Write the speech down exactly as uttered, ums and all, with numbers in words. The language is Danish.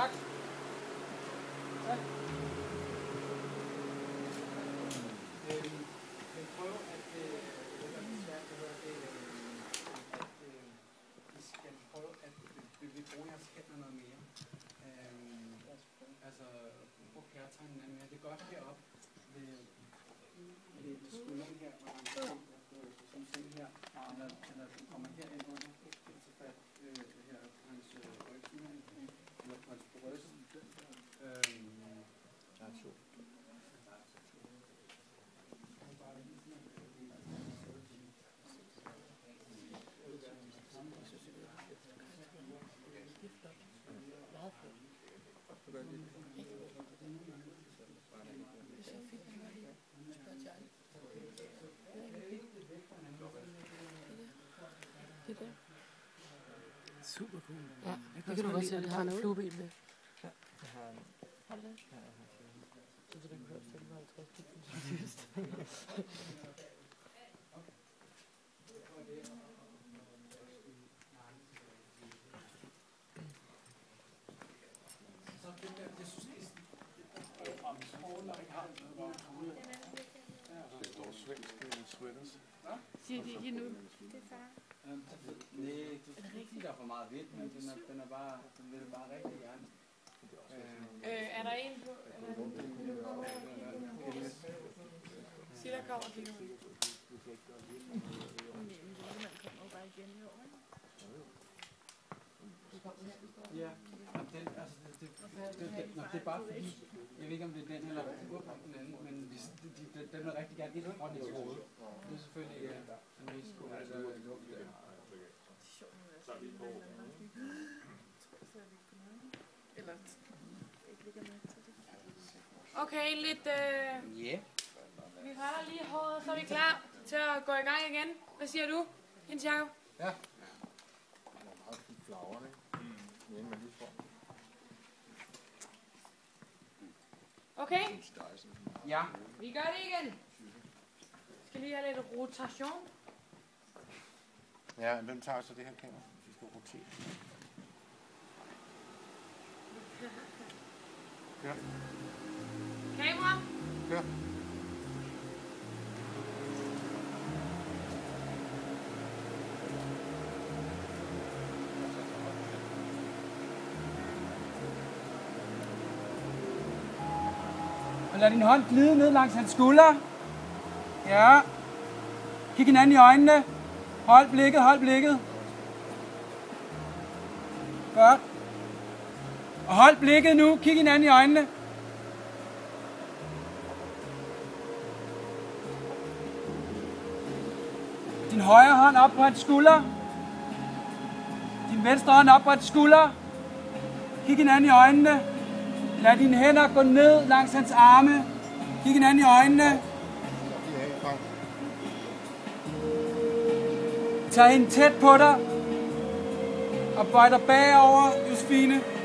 Tak. Tak. Øhm, jeg prøver at øh, det er lidt svært, det hedder det, øh, at øh, I skal prøve at vi vil bruge jeres hænder noget mere. Øhm, altså, bruge kærtegnen noget mere. Det er godt heroppe ved, ved, ved skulderen her, hvor man kan som sådan her, eller, eller du kommer herind under, så fat øh, her på hans rygsmænd, eller på hans bryst. Øhm, der er to. Det der. Super cool. Ja, det kan du godt se, at det har en flueben med. Ja, det har en. Hold da. Ja, jeg har en. Så det kan du godt stille mig halvtreds tusind. Det står svensk i sweaters. Siger de ikke nu? Nej, det er ikke der for meget hvidt, men den er, den er bare, den vil bare rigtig gerne. Øh, er der en på? Sig, der kommer og kigger ud. Ja, den, altså, det, det, det, det, det, det er bare fordi, jeg ved ikke om det er den eller den anden, men de, de, de, den vil rigtig gerne ind foran i hovedet. Det er selvfølgelig uh, en risiko, at der er luft der. Okay, lidt... Øh, Ja. vi retter lige håret, så er vi klar til at gå i gang igen. Hvad siger du, Jens Jacob? Ja. Man har meget fint flagrende, ikke? Mm. Men man lige får. Okay, Ja. vi gør det igen. Skal lige have lidt rotation. Ja, hvem tager så det her kamera? Vi skal rotere. Ja. Kamera. Ja. Og lad din hånd glide ned langs hans skulder. Ja. Kig hinanden i øjnene. Hold blikket, hold blikket. Godt. Og hold blikket nu. Kig hinanden i øjnene. Din højre hånd op på hans skulder. Din venstre hånd op på hans skulder. Kig hinanden i øjnene. Lad dine hænder gå ned langs hans arme. Kig hinanden i øjnene. Tag hende tæt på dig. Og bøj dig bagover, Josefine.